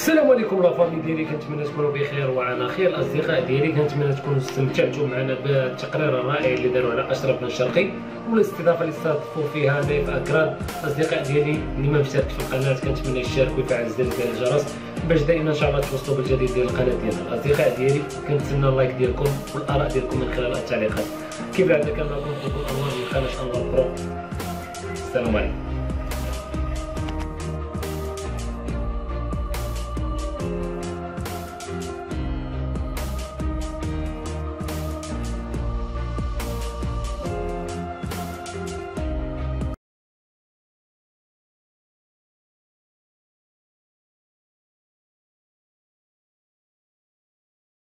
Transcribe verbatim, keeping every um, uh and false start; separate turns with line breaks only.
السلام عليكم لا فامي ديالي، كنتمنى تكونوا بخير وعلى خير. الاصدقاء ديالي كنتمنى تكونوا استمتعتوا معنا بالتقرير الرائع اللي داروا على اشرف بن شرقي والاستضافه اللي استضافوا فيها نايف اكراد. الاصدقاء ديالي اللي ما مشترك في القناه كنتمنى يشارك ويفعل زر ديال الجرس باش دائما ان شاء الله توصلوا بالجديد ديال القناه ديالنا. الاصدقاء ديالي كنتسنى اللايك ديالكم والاراء ديالكم من خلال التعليقات. كيف العاده كان معكم اخوكم انور من قناه انور برو. السلام عليكم.